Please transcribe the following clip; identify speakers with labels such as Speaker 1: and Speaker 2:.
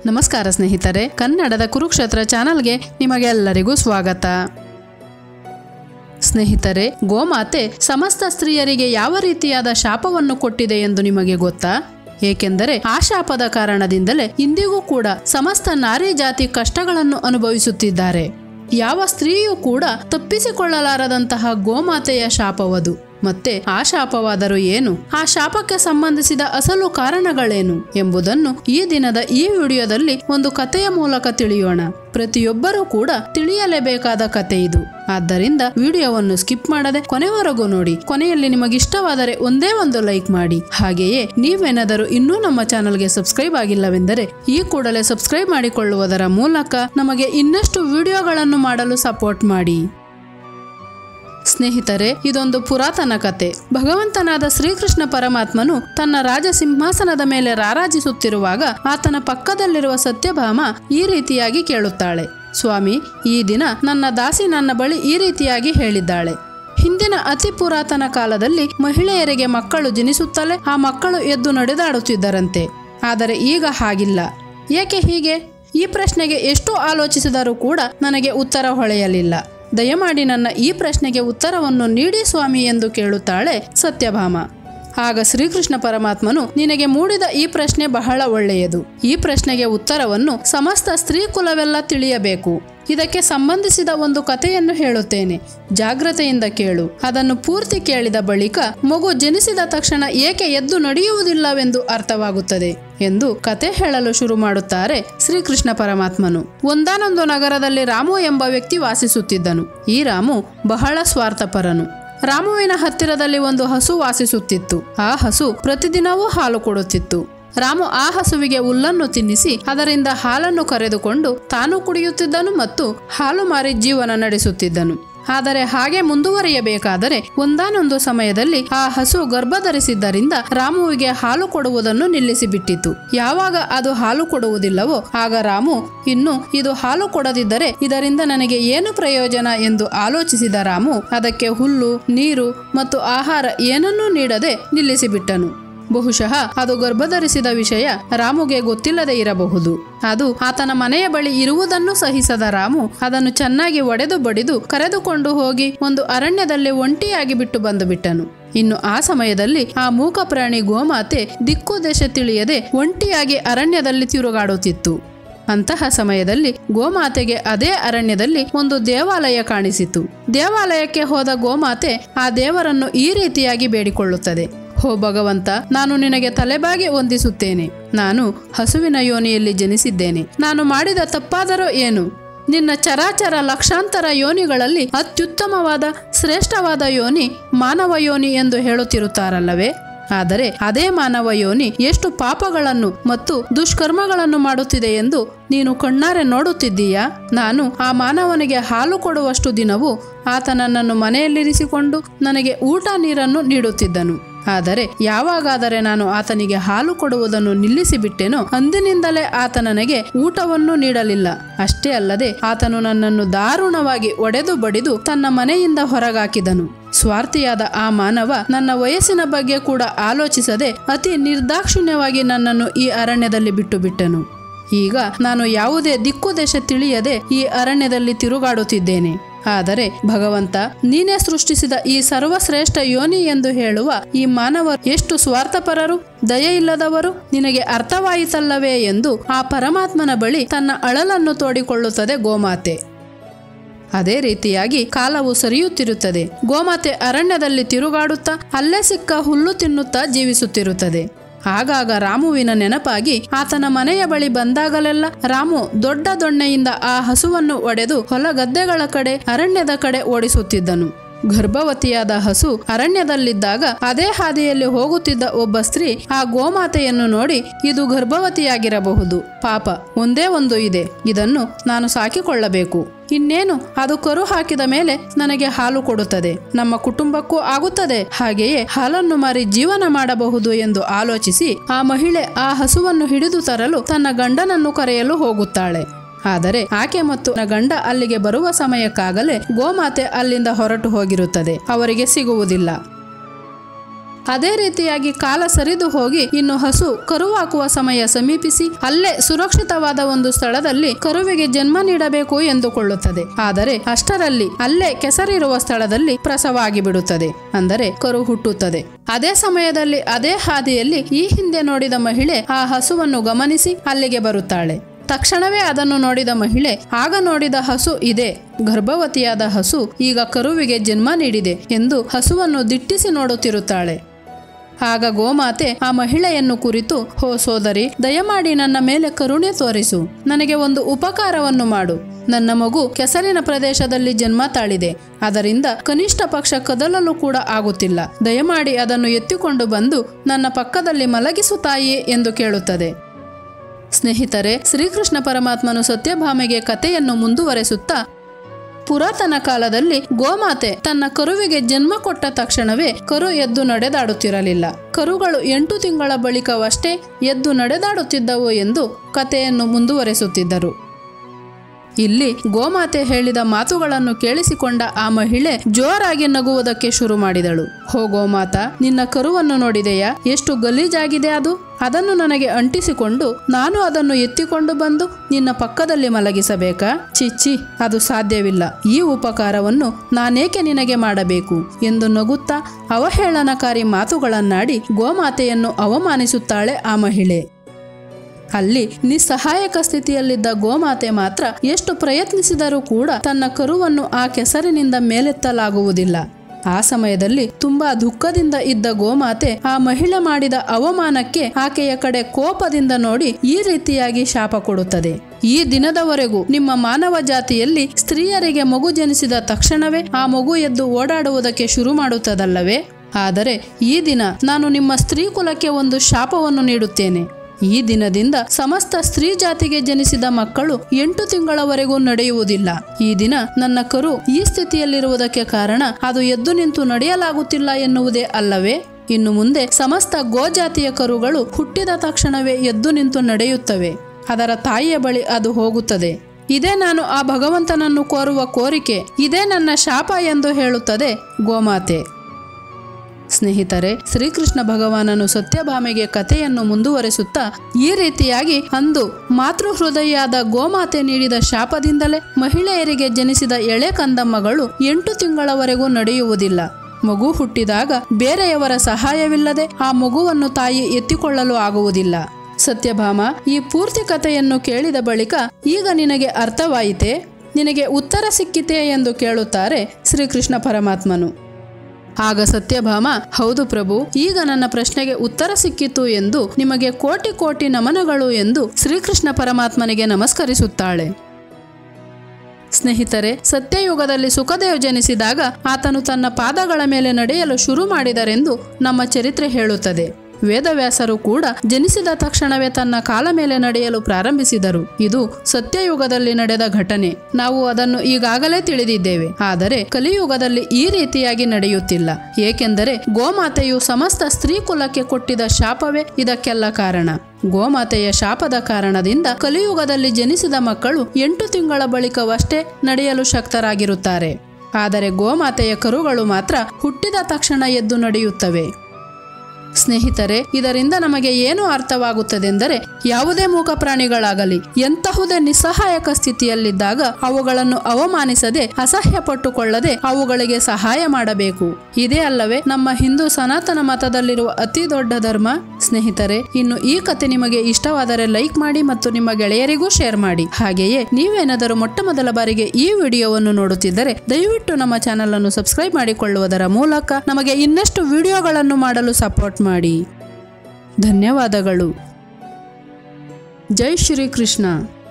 Speaker 1: ನಮಸ್ಕಾರ ಸ್ನೇಹಿತರೆ, ಕನ್ನಡದ ಕುರುಕ್ಷೇತ್ರ ಚಾನಲ್ಗೆ ನಿಮಗೆಲ್ಲರಿಗೂ ಸ್ವಾಗತ. ಸ್ನೇಹಿತರೆ, ಗೋಮಾತೆ ಸಮಸ್ತ ಸ್ತ್ರೀಯರಿಗೆ ಯಾವ ರೀತಿಯಾದ ಶಾಪವನ್ನು ಕೊಟ್ಟಿದೆ ಎಂದು ನಿಮಗೆ ಗೊತ್ತಾ? ಏಕೆಂದರೆ ಆ ಶಾಪದ ಕಾರಣದಿಂದಲೇ ಇಂದಿಗೂ ಕೂಡ ಸಮಸ್ತ ನಾರಿ ಜಾತಿ ಕಷ್ಟಗಳನ್ನು ಅನುಭವಿಸುತ್ತಿದ್ದಾರೆ. ಯಾವ ಸ್ತ್ರೀಯೂ ಕೂಡ ತಪ್ಪಿಸಿಕೊಳ್ಳಲಾರದಂತಹ ಗೋಮಾತೆಯ ಶಾಪವದು. ಮತ್ತೆ ಆ ಶಾಪವಾದರೂ ಏನು, ಆ ಶಾಪಕ್ಕೆ ಸಂಬಂಧಿಸಿದ ಅಸಲು ಕಾರಣಗಳೇನು ಎಂಬುದನ್ನು ಈ ದಿನದ ಈ ವಿಡಿಯೋದಲ್ಲಿ ಒಂದು ಕಥೆಯ ಮೂಲಕ ತಿಳಿಯೋಣ. ಪ್ರತಿಯೊಬ್ಬರೂ ಕೂಡ ತಿಳಿಯಲೇಬೇಕಾದ ಕಥೆ ಇದು. ಆದ್ದರಿಂದ ವಿಡಿಯೋವನ್ನು ಸ್ಕಿಪ್ ಮಾಡದೆ ಕೊನೆವರೆಗೂ ನೋಡಿ. ಕೊನೆಯಲ್ಲಿ ನಿಮಗಿಷ್ಟವಾದರೆ ಒಂದೇ ಒಂದು ಲೈಕ್ ಮಾಡಿ. ಹಾಗೆಯೇ ನೀವೇನಾದರೂ ಇನ್ನೂ ನಮ್ಮ ಚಾನಲ್ಗೆ ಸಬ್ಸ್ಕ್ರೈಬ್ ಆಗಿಲ್ಲವೆಂದರೆ ಈ ಕೂಡಲೇ ಸಬ್ಸ್ಕ್ರೈಬ್ ಮಾಡಿಕೊಳ್ಳುವುದರ ಮೂಲಕ ನಮಗೆ ಇನ್ನಷ್ಟು ವಿಡಿಯೋಗಳನ್ನು ಮಾಡಲು ಸಪೋರ್ಟ್ ಮಾಡಿ. ಸ್ನೇಹಿತರೆ, ಇದೊಂದು ಪುರಾತನ ಕತೆ. ಭಗವಂತನಾದ ಶ್ರೀಕೃಷ್ಣ ಪರಮಾತ್ಮನು ತನ್ನ ರಾಜ ಸಿಂಹಾಸನದ ಮೇಲೆ ರಾರಾಜಿಸುತ್ತಿರುವಾಗ ಆತನ ಪಕ್ಕದಲ್ಲಿರುವ ಸತ್ಯಭಾಮ ಈ ರೀತಿಯಾಗಿ ಕೇಳುತ್ತಾಳೆ, ಸ್ವಾಮಿ, ಈ ದಿನ ನನ್ನ ದಾಸಿ ನನ್ನ ಬಳಿ ಈ ರೀತಿಯಾಗಿ ಹೇಳಿದ್ದಾಳೆ. ಹಿಂದಿನ ಅತಿ ಪುರಾತನ ಕಾಲದಲ್ಲಿ ಮಹಿಳೆಯರಿಗೆ ಮಕ್ಕಳು ಜನಿಸುತ್ತಲೇ ಆ ಮಕ್ಕಳು ಎದ್ದು ನಡೆದಾಡುತ್ತಿದ್ದರಂತೆ. ಆದರೆ ಈಗ ಹಾಗಿಲ್ಲ. ಏಕೆ ಹೀಗೆ? ಈ ಪ್ರಶ್ನೆಗೆ ಎಷ್ಟು ಆಲೋಚಿಸಿದರೂ ಕೂಡ ನನಗೆ ಉತ್ತರ ಹೊಳೆಯಲಿಲ್ಲ. ದಯಮಾಡಿ ನನ್ನ ಈ ಪ್ರಶ್ನೆಗೆ ಉತ್ತರವನ್ನು ನೀಡಿ ಸ್ವಾಮಿ ಎಂದು ಕೇಳುತ್ತಾಳೆ ಸತ್ಯಭಾಮ. ಆಗ ಶ್ರೀಕೃಷ್ಣ ಪರಮಾತ್ಮನು, ನಿನಗೆ ಮೂಡಿದ ಈ ಪ್ರಶ್ನೆ ಬಹಳ ಒಳ್ಳೆಯದು. ಈ ಪ್ರಶ್ನೆಗೆ ಉತ್ತರವನ್ನು ಸಮಸ್ತ ಸ್ತ್ರೀ ಕುಲವೆಲ್ಲ ತಿಳಿಯಬೇಕು. ಇದಕ್ಕೆ ಸಂಬಂಧಿಸಿದ ಒಂದು ಕಥೆಯನ್ನು ಹೇಳುತ್ತೇನೆ, ಜಾಗ್ರತೆಯಿಂದ ಕೇಳು. ಅದನ್ನು ಪೂರ್ತಿ ಕೇಳಿದ ಬಳಿಕ ಮಗು ಜನಿಸಿದ ತಕ್ಷಣ ಏಕೆ ಎದ್ದು ನಡೆಯುವುದಿಲ್ಲವೆಂದು ಅರ್ಥವಾಗುತ್ತದೆ ಎಂದು ಕತೆ ಹೇಳಲು ಶುರು ಮಾಡುತ್ತಾರೆ ಶ್ರೀಕೃಷ್ಣ ಪರಮಾತ್ಮನು. ಒಂದಾನೊಂದು ನಗರದಲ್ಲಿ ರಾಮು ಎಂಬ ವ್ಯಕ್ತಿ ವಾಸಿಸುತ್ತಿದ್ದನು. ಈ ರಾಮು ಬಹಳ ಸ್ವಾರ್ಥಪರನು. ರಾಮುವಿನ ಹತ್ತಿರದಲ್ಲಿ ಒಂದು ಹಸು ವಾಸಿಸುತ್ತಿತ್ತು. ಆ ಹಸು ಪ್ರತಿದಿನವೂ ಹಾಲು ಕೊಡುತ್ತಿತ್ತು. ರಾಮು ಆ ಹಸುವಿಗೆ ಹುಲ್ಲನ್ನು ತಿನ್ನಿಸಿ ಅದರಿಂದ ಹಾಲನ್ನು ಕರೆದುಕೊಂಡು ತಾನು ಕುಡಿಯುತ್ತಿದ್ದನು ಮತ್ತು ಹಾಲು ಮಾರಿ ಜೀವನ ನಡೆಸುತ್ತಿದ್ದನು. ಆದರೆ ಹಾಗೆ ಮುಂದುವರಿಯಬೇಕಾದರೆ ಒಂದಾನೊಂದು ಸಮಯದಲ್ಲಿ ಆ ಹಸು ಗರ್ಭಧರಿಸಿದ್ದರಿಂದ ರಾಮುವಿಗೆ ಹಾಲು ಕೊಡುವುದನ್ನು ನಿಲ್ಲಿಸಿಬಿಟ್ಟಿತು. ಯಾವಾಗ ಅದು ಹಾಲು ಕೊಡುವುದಿಲ್ಲವೋ ಆಗ ರಾಮು, ಇನ್ನು ಇದು ಹಾಲು ಕೊಡದಿದ್ದರೆ ಇದರಿಂದ ನನಗೆ ಏನು ಪ್ರಯೋಜನ ಎಂದು ಆಲೋಚಿಸಿದ ರಾಮು ಅದಕ್ಕೆ ಹುಲ್ಲು, ನೀರು ಮತ್ತು ಆಹಾರ ಏನನ್ನೂ ನೀಡದೆ ನಿಲ್ಲಿಸಿಬಿಟ್ಟನು. ಬಹುಶಃ ಅದು ಗರ್ಭಧರಿಸಿದ ವಿಷಯ ರಾಮುಗೆ ಗೊತ್ತಿಲ್ಲದೆ ಇರಬಹುದು. ಅದು ಆತನ ಮನೆಯ ಬಳಿ ಇರುವುದನ್ನು ಸಹಿಸದ ರಾಮು ಅದನ್ನು ಚೆನ್ನಾಗಿ ಒಡೆದು ಬಡಿದು ಕರೆದುಕೊಂಡು ಹೋಗಿ ಒಂದು ಅರಣ್ಯದಲ್ಲಿ ಒಂಟಿಯಾಗಿ ಬಿಟ್ಟು ಬಂದು ಬಿಟ್ಟನು. ಇನ್ನು ಆ ಸಮಯದಲ್ಲಿ ಆ ಮೂಕ ಪ್ರಾಣಿ ಗೋಮಾತೆ ದಿಕ್ಕು ದೇಶ ತಿಳಿಯದೆ ಒಂಟಿಯಾಗಿ ಅರಣ್ಯದಲ್ಲಿ ತಿರುಗಾಡುತ್ತಿತ್ತು. ಅಂತಹ ಸಮಯದಲ್ಲಿ ಗೋಮಾತೆಗೆ ಅದೇ ಅರಣ್ಯದಲ್ಲಿ ಒಂದು ದೇವಾಲಯ ಕಾಣಿಸಿತು. ದೇವಾಲಯಕ್ಕೆ ಹೋದ ಗೋಮಾತೆ ಆ ದೇವರನ್ನು ಈ ರೀತಿಯಾಗಿ ಬೇಡಿಕೊಳ್ಳುತ್ತದೆ, ಹೋ ಭಗವಂತ, ನಾನು ನಿನಗೆ ತಲೆಬಾಗಿ ವಂದಿಸುತ್ತೇನೆ. ನಾನು ಹಸುವಿನ ಯೋನಿಯಲ್ಲಿ ಜನಿಸಿದ್ದೇನೆ. ನಾನು ಮಾಡಿದ ತಪ್ಪಾದರೂ ಏನು? ನಿನ್ನ ಚರಾಚರ ಲಕ್ಷಾಂತರ ಯೋನಿಗಳಲ್ಲಿ ಅತ್ಯುತ್ತಮವಾದ ಶ್ರೇಷ್ಠವಾದ ಯೋನಿ ಮಾನವ ಯೋನಿ ಎಂದು ಹೇಳುತ್ತಿರುತ್ತಾರಲ್ಲವೇ? ಆದರೆ ಅದೇ ಮಾನವ ಯೋನಿ ಎಷ್ಟು ಪಾಪಗಳನ್ನು ಮತ್ತು ದುಷ್ಕರ್ಮಗಳನ್ನು ಮಾಡುತ್ತಿದೆ ಎಂದು ನೀನು ಕಣ್ಣಾರೆ ನೋಡುತ್ತಿದ್ದೀಯಾ? ನಾನು ಆ ಮಾನವನಿಗೆ ಹಾಲು ಕೊಡುವಷ್ಟು ದಿನವೂ ಆತ ನನ್ನನ್ನು ಮನೆಯಲ್ಲಿರಿಸಿಕೊಂಡು ನನಗೆ ಊಟ ನೀರನ್ನು ನೀಡುತ್ತಿದ್ದನು. ಆದರೆ ಯಾವಾಗಾದರೆ ನಾನು ಆತನಿಗೆ ಹಾಲು ಕೊಡುವುದನ್ನು ನಿಲ್ಲಿಸಿಬಿಟ್ಟೆನೋ ಅಂದಿನಿಂದಲೇ ಆತ ನನಗೆ ಊಟವನ್ನು ನೀಡಲಿಲ್ಲ. ಅಷ್ಟೇ ಅಲ್ಲದೆ ಆತನು ನನ್ನನ್ನು ದಾರುಣವಾಗಿ ಒಡೆದು ಬಡಿದು ತನ್ನ ಮನೆಯಿಂದ ಹೊರಗಾಕಿದನು. ಸ್ವಾರ್ಥಿಯಾದ ಆ ಮಾನವ ನನ್ನ ವಯಸ್ಸಿನ ಬಗ್ಗೆ ಕೂಡ ಆಲೋಚಿಸದೆ ಅತಿ ನಿರ್ದಾಕ್ಷಿಣ್ಯವಾಗಿ ನನ್ನನ್ನು ಈ ಅರಣ್ಯದಲ್ಲಿ ಬಿಟ್ಟು ಬಿಟ್ಟನು. ಈಗ ನಾನು ಯಾವುದೇ ದಿಕ್ಕು ದೇಶ ತಿಳಿಯದೆ ಈ ಅರಣ್ಯದಲ್ಲಿ ತಿರುಗಾಡುತ್ತಿದ್ದೇನೆ. ಆದರೆ ಭಗವಂತ, ನೀನೇ ಸೃಷ್ಟಿಸಿದ ಈ ಸರ್ವಶ್ರೇಷ್ಠ ಯೋನಿ ಎಂದು ಹೇಳುವ ಈ ಮಾನವರು ಎಷ್ಟು ಸ್ವಾರ್ಥಪರರು, ದಯೆ ಇಲ್ಲದವರು, ನಿನಗೆ ಅರ್ಥವಾಯಿತಲ್ಲವೇ ಎಂದು ಆ ಪರಮಾತ್ಮನ ಬಳಿ ತನ್ನ ಅಳಲನ್ನು ತೋಡಿಕೊಳ್ಳುತ್ತದೆ ಗೋಮಾತೆ. ಅದೇ ರೀತಿಯಾಗಿ ಕಾಲವು ಸರಿಯುತ್ತಿರುತ್ತದೆ. ಗೋಮಾತೆ ಅರಣ್ಯದಲ್ಲಿ ತಿರುಗಾಡುತ್ತಾ ಅಲ್ಲೇ ಸಿಕ್ಕ ಹುಲ್ಲು ತಿನ್ನುತ್ತಾ ಜೀವಿಸುತ್ತಿರುತ್ತದೆ. ಆಗಾಗ ರಾಮುವಿನ ನೆನಪಾಗಿ ಆತನ ಮನೆಯ ಬಳಿ ಬಂದಾಗಲೆಲ್ಲ ರಾಮು ದೊಡ್ಡ ದೊಣ್ಣೆಯಿಂದ ಆ ಹಸುವನ್ನು ಒಡೆದು ಹೊಲ ಗದ್ದೆಗಳ ಕಡೆ, ಅರಣ್ಯದ ಕಡೆ ಓಡಿಸುತ್ತಿದ್ದನು. ಗರ್ಭವತಿಯಾದ ಹಸು ಅರಣ್ಯದಲ್ಲಿದ್ದಾಗ ಅದೇ ಹಾದಿಯಲ್ಲಿ ಹೋಗುತ್ತಿದ್ದ ಒಬ್ಬ ಸ್ತ್ರೀ ಆ ಗೋಮಾತೆಯನ್ನು ನೋಡಿ, ಇದು ಗರ್ಭವತಿಯಾಗಿರಬಹುದು, ಪಾಪ ಒಂದೇ ಒಂದು ಇದೆ, ಇದನ್ನು ನಾನು ಸಾಕಿಕೊಳ್ಳಬೇಕು. ಇನ್ನೇನು, ಅದು ಕರು ಹಾಕಿದ ಮೇಲೆ ನನಗೆ ಹಾಲು ಕೊಡುತ್ತದೆ, ನಮ್ಮ ಕುಟುಂಬಕ್ಕೂ ಆಗುತ್ತದೆ, ಹಾಗೆಯೇ ಹಾಲನ್ನು ಮಾರಿ ಜೀವನ ಮಾಡಬಹುದು ಎಂದು ಆಲೋಚಿಸಿ ಆ ಮಹಿಳೆ ಆ ಹಸುವನ್ನು ಹಿಡಿದು ತರಲು ತನ್ನ ಗಂಡನನ್ನು ಕರೆಯಲು ಹೋಗುತ್ತಾಳೆ. ಆದರೆ ಆಕೆ ಮತ್ತು ಗಂಡ ಅಲ್ಲಿಗೆ ಬರುವ ಸಮಯಕ್ಕಾಗಲೇ ಗೋಮಾತೆ ಅಲ್ಲಿಂದ ಹೊರಟು ಹೋಗಿರುತ್ತದೆ. ಅವರಿಗೆ ಸಿಗುವುದಿಲ್ಲ. ಅದೇ ರೀತಿಯಾಗಿ ಕಾಲ ಸರಿದು ಹೋಗಿ ಇನ್ನು ಹಸು ಕರುವಾಕುವ ಸಮಯ ಸಮೀಪಿಸಿ ಅಲ್ಲೇ ಸುರಕ್ಷಿತವಾದ ಒಂದು ಸ್ಥಳದಲ್ಲಿ ಕರುವಿಗೆ ಜನ್ಮ ನೀಡಬೇಕು ಎಂದುಕೊಳ್ಳುತ್ತದೆ. ಆದರೆ ಅಷ್ಟರಲ್ಲಿ ಅಲ್ಲೇ ಕೆಸರಿರುವ ಸ್ಥಳದಲ್ಲಿ ಪ್ರಸವ ಆಗಿಬಿಡುತ್ತದೆ. ಅಂದರೆ ಕರು ಹುಟ್ಟುತ್ತದೆ. ಅದೇ ಸಮಯದಲ್ಲಿ ಅದೇ ಹಾದಿಯಲ್ಲಿ ಈ ಹಿಂದೆ ನೋಡಿದ ಮಹಿಳೆ ಆ ಹಸುವನ್ನು ಗಮನಿಸಿ ಅಲ್ಲಿಗೆ ಬರುತ್ತಾಳೆ. ತಕ್ಷಣವೇ ಅದನ್ನು ನೋಡಿದ ಮಹಿಳೆ ಆಗ ನೋಡಿದ ಹಸು ಇದೆ, ಗರ್ಭವತಿಯಾದ ಹಸು ಈಗ ಕರುವಿಗೆ ಜನ್ಮ ನೀಡಿದೆ ಎಂದು ಹಸುವನ್ನು ದಿಟ್ಟಿಸಿ ನೋಡುತ್ತಿರುತ್ತಾಳೆ. ಆಗ ಗೋಮಾತೆ ಆ ಮಹಿಳೆಯನ್ನು ಕುರಿತು, ಹೋ ಸೋದರಿ, ದಯಮಾಡಿ ನನ್ನ ಮೇಲೆ ಕರುಣೆ ತೋರಿಸು. ನನಗೆ ಒಂದು ಉಪಕಾರವನ್ನು ಮಾಡು. ನನ್ನ ಮಗು ಕೆಸರಿನ ಪ್ರದೇಶದಲ್ಲಿ ಜನ್ಮ ತಾಳಿದೆ. ಅದರಿಂದ ಕನಿಷ್ಠ ಪಕ್ಷ ಕದಲಲು ಕೂಡ ಆಗುತ್ತಿಲ್ಲ. ದಯಮಾಡಿ ಅದನ್ನು ಎತ್ತಿಕೊಂಡು ಬಂದು ನನ್ನ ಪಕ್ಕದಲ್ಲಿ ಮಲಗಿಸು ತಾಯಿಯೇ ಎಂದು ಕೇಳುತ್ತದೆ. ಸ್ನೇಹಿತರೆ, ಶ್ರೀಕೃಷ್ಣ ಪರಮಾತ್ಮನು ಸತ್ಯಭಾಮೆಗೆ ಕಥೆಯನ್ನು ಮುಂದುವರೆಸುತ್ತಾ, ಪುರಾತನ ಕಾಲದಲ್ಲಿ ಗೋಮಾತೆ ತನ್ನ ಕರುವಿಗೆ ಜನ್ಮ ಕೊಟ್ಟ ತಕ್ಷಣವೇ ಕರು ಎದ್ದು ನಡೆದಾಡುತ್ತಿರಲಿಲ್ಲ. ಕರುಗಳು 8 ತಿಂಗಳ ಬಳಿಕವಷ್ಟೇ ಎದ್ದು ನಡೆದಾಡುತ್ತಿದ್ದವು ಎಂದು ಕಥೆಯನ್ನು ಮುಂದುವರೆಸುತ್ತಿದ್ದರು. ಇಲ್ಲಿ ಗೋಮಾತೆ ಹೇಳಿದ ಮಾತುಗಳನ್ನು ಕೇಳಿಸಿಕೊಂಡ ಆ ಮಹಿಳೆ ಜೋರಾಗಿ ನಗುವುದಕ್ಕೆ ಶುರು ಮಾಡಿದಳು. ಹೋ ಗೋಮಾತಾ, ನಿನ್ನ ಕರುವನ್ನು ನೋಡಿದೆಯಾ? ಎಷ್ಟು ಗಲೀಜಾಗಿದೆ ಅದು. ಅದನ್ನು ನನಗೆ ಅಂಟಿಸಿಕೊಂಡು ನಾನು ಅದನ್ನು ಎತ್ತಿಕೊಂಡು ಬಂದು ನಿನ್ನ ಪಕ್ಕದಲ್ಲಿ ಮಲಗಿಸಬೇಕಾ? ಚಿಚ್ಚಿ, ಅದು ಸಾಧ್ಯವಿಲ್ಲ. ಈ ಉಪಕಾರವನ್ನು ನಾನೇಕೆ ನಿನಗೆ ಮಾಡಬೇಕು ಎಂದು ನಗುತ್ತಾ ಅವಹೇಳನಕಾರಿ ಮಾತುಗಳನ್ನಾಡಿ ಗೋಮಾತೆಯನ್ನು ಅವಮಾನಿಸುತ್ತಾಳೆ ಆ ಮಹಿಳೆ. ಅಲ್ಲಿ ನಿಸ್ಸಹಾಯಕ ಸ್ಥಿತಿಯಲ್ಲಿದ್ದ ಗೋಮಾತೆ ಮಾತ್ರ ಎಷ್ಟು ಪ್ರಯತ್ನಿಸಿದರೂ ಕೂಡ ತನ್ನ ಕರುವನ್ನು ಆ ಕೆಸರಿನಿಂದ ಮೇಲೆತ್ತಲಾಗುವುದಿಲ್ಲ. ಆ ಸಮಯದಲ್ಲಿ ತುಂಬಾ ದುಃಖದಿಂದ ಇದ್ದ ಗೋಮಾತೆ ಆ ಮಹಿಳೆ ಮಾಡಿದ ಅವಮಾನಕ್ಕೆ ಆಕೆಯ ಕಡೆ ಕೋಪದಿಂದ ನೋಡಿ ಈ ರೀತಿಯಾಗಿ ಶಾಪ ಕೊಡುತ್ತದೆ. ಈ ದಿನದವರೆಗೂ ನಿಮ್ಮ ಮಾನವ ಜಾತಿಯಲ್ಲಿ ಸ್ತ್ರೀಯರಿಗೆ ಮಗು ಜನಿಸಿದ ತಕ್ಷಣವೇ ಆ ಮಗು ಎದ್ದು ಓಡಾಡುವುದಕ್ಕೆ ಶುರು ಮಾಡುತ್ತದಲ್ಲವೇ? ಆದರೆ ಈ ದಿನ ನಾನು ನಿಮ್ಮ ಸ್ತ್ರೀ ಕುಲಕ್ಕೆ ಒಂದು ಶಾಪವನ್ನು ನೀಡುತ್ತೇನೆ. ಈ ದಿನದಿಂದ ಸಮಸ್ತ ಸ್ತ್ರೀ ಜಾತಿಗೆ ಜನಿಸಿದ ಮಕ್ಕಳು 8 ತಿಂಗಳವರೆಗೂ ನಡೆಯುವುದಿಲ್ಲ. ಈ ದಿನ ನನ್ನ ಕರು ಈ ಸ್ಥಿತಿಯಲ್ಲಿರುವುದಕ್ಕೆ ಕಾರಣ ಅದು ಎದ್ದು ನಿಂತು ನಡೆಯಲಾಗುತ್ತಿಲ್ಲ ಎನ್ನುವುದೇ ಅಲ್ಲವೇ? ಇನ್ನು ಮುಂದೆ ಸಮಸ್ತ ಗೋಜಾತಿಯ ಕರುಗಳು ಹುಟ್ಟಿದ ತಕ್ಷಣವೇ ಎದ್ದು ನಿಂತು ನಡೆಯುತ್ತವೆ. ಅದರ ತಾಯಿಯ ಬಳಿ ಅದು ಹೋಗುತ್ತದೆ. ಇದೇ ನಾನು ಆ ಭಗವಂತನನ್ನು ಕೋರುವ ಕೋರಿಕೆ, ಇದೇ ನನ್ನ ಶಾಪ ಎಂದು ಹೇಳುತ್ತದೆ ಗೋಮಾತೆ. ಸ್ನೇಹಿತರೆ, ಶ್ರೀಕೃಷ್ಣ ಭಗವಾನನು ಸತ್ಯಭಾಮೆಗೆ ಕಥೆಯನ್ನು ಮುಂದುವರೆಸುತ್ತಾ ಈ ರೀತಿಯಾಗಿ ಅಂದು ಮಾತೃಹೃದಯಾದ ಗೋಮಾತೆ ನೀಡಿದ ಶಾಪದಿಂದಲೇ ಮಹಿಳೆಯರಿಗೆ ಜನಿಸಿದ ಎಳೆ ಕಂದಮ್ಮಗಳು 8 ತಿಂಗಳವರೆಗೂ ನಡೆಯುವುದಿಲ್ಲ. ಮಗು ಹುಟ್ಟಿದಾಗ ಬೇರೆಯವರ ಸಹಾಯವಿಲ್ಲದೆ ಆ ಮಗುವನ್ನು ತಾಯಿ ಎತ್ತಿಕೊಳ್ಳಲು ಆಗುವುದಿಲ್ಲ. ಸತ್ಯಭಾಮ, ಈ ಪೂರ್ತಿ ಕಥೆಯನ್ನು ಕೇಳಿದ ಬಳಿಕ ಈಗ ನಿನಗೆ ಅರ್ಥವಾಯಿತೆ? ನಿನಗೆ ಉತ್ತರ ಸಿಕ್ಕಿತೆ ಎಂದು ಕೇಳುತ್ತಾರೆ ಶ್ರೀಕೃಷ್ಣ ಪರಮಾತ್ಮನು. ಆಗ ಸತ್ಯಭಾಮ, ಹೌದು ಪ್ರಭು, ಈಗ ನನ್ನ ಪ್ರಶ್ನೆಗೆ ಉತ್ತರ ಸಿಕ್ಕಿತು ಎಂದು ನಿಮಗೆ ಕೋಟಿ ಕೋಟಿ ನಮನಗಳು ಎಂದು ಶ್ರೀಕೃಷ್ಣ ಪರಮಾತ್ಮನಿಗೆ ನಮಸ್ಕರಿಸುತ್ತಾಳೆ. ಸ್ನೇಹಿತರೆ, ಸತ್ಯಯುಗದಲ್ಲಿ ಸುಖದೇವ್ ಜನಿಸಿದಾಗ ಆತನು ತನ್ನ ಪಾದಗಳ ಮೇಲೆ ನಡೆಯಲು ಶುರು ಮಾಡಿದರೆಂದು ನಮ್ಮ ಚರಿತ್ರೆ ಹೇಳುತ್ತದೆ. ವೇದವ್ಯಾಸರು ಕೂಡ ಜನಿಸಿದ ತಕ್ಷಣವೇ ತನ್ನ ಕಾಲ ಮೇಲೆ ನಡೆಯಲು ಪ್ರಾರಂಭಿಸಿದರು. ಇದು ಸತ್ಯಯುಗದಲ್ಲಿ ನಡೆದ ಘಟನೆ. ನಾವು ಅದನ್ನು ಈಗಾಗಲೇ ತಿಳಿದಿದ್ದೇವೆ. ಆದರೆ ಕಲಿಯುಗದಲ್ಲಿ ಈ ರೀತಿಯಾಗಿ ನಡೆಯುತ್ತಿಲ್ಲ. ಏಕೆಂದರೆ ಗೋಮಾತೆಯು ಸಮಸ್ತ ಸ್ತ್ರೀ ಕುಲಕ್ಕೆ ಕೊಟ್ಟಿದ್ದ ಶಾಪವೇ ಇದಕ್ಕೆಲ್ಲ ಕಾರಣ. ಗೋಮಾತೆಯ ಶಾಪದ ಕಾರಣದಿಂದ ಕಲಿಯುಗದಲ್ಲಿ ಜನಿಸಿದ ಮಕ್ಕಳು 8 ತಿಂಗಳ ಬಳಿಕವಷ್ಟೇ ನಡೆಯಲು ಶಕ್ತರಾಗಿರುತ್ತಾರೆ. ಆದರೆ ಗೋಮಾತೆಯ ಕರುಗಳು ಮಾತ್ರ ಹುಟ್ಟಿದ ತಕ್ಷಣ ಎದ್ದು ನಡೆಯುತ್ತವೆ. ಸ್ನೇಹಿತರೆ, ಇದರಿಂದ ನಮಗೆ ಏನು ಅರ್ಥವಾಗುತ್ತದೆಂದರೆ, ಯಾವುದೇ ಮೂಕ ಪ್ರಾಣಿಗಳಾಗಲಿ ಎಂತಹುದೇ ನಿಸ್ಸಹಾಯಕ ಸ್ಥಿತಿಯಲ್ಲಿದ್ದಾಗ ಅವುಗಳನ್ನು ಅವಮಾನಿಸದೆ, ಅಸಹ್ಯ ಪಟ್ಟುಕೊಳ್ಳದೆ ಅವುಗಳಿಗೆ ಸಹಾಯ ಮಾಡಬೇಕು. ಇದೇ ಅಲ್ಲವೇ ನಮ್ಮ ಹಿಂದೂ ಸನಾತನ ಮತದಲ್ಲಿರುವ ಅತಿ ದೊಡ್ಡ ಧರ್ಮ. ಸ್ನೇಹಿತರೆ, ಇನ್ನು ಈ ಕಥೆ ನಿಮಗೆ ಇಷ್ಟವಾದರೆ ಲೈಕ್ ಮಾಡಿ ಮತ್ತು ನಿಮ್ಮ ಗೆಳೆಯರಿಗೂ ಶೇರ್ ಮಾಡಿ. ಹಾಗೆಯೇ ನೀವೇನಾದರೂ ಮೊಟ್ಟ ಮೊದಲ ಬಾರಿಗೆ ಈ ವಿಡಿಯೋವನ್ನು ನೋಡುತ್ತಿದ್ದರೆ ದಯವಿಟ್ಟು ನಮ್ಮ ಚಾನೆಲ್ ಅನ್ನು ಸಬ್ಸ್ಕ್ರೈಬ್ ಮಾಡಿಕೊಳ್ಳುವುದರ ಮೂಲಕ ನಮಗೆ ಇನ್ನಷ್ಟು ವಿಡಿಯೋಗಳನ್ನು ಮಾಡಲು ಸಪೋರ್ಟ್ ಮಾಡಿ. ಧನ್ಯವಾದಗಳು. ಜೈ ಶ್ರೀ ಕೃಷ್ಣ.